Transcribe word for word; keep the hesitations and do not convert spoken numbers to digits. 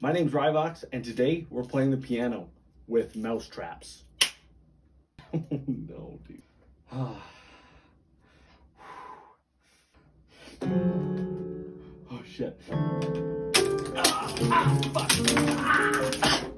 My name's Ryvox, and today we're playing the piano with mouse traps. No, dude. Oh, shit. Ah, ah, fuck. Ah.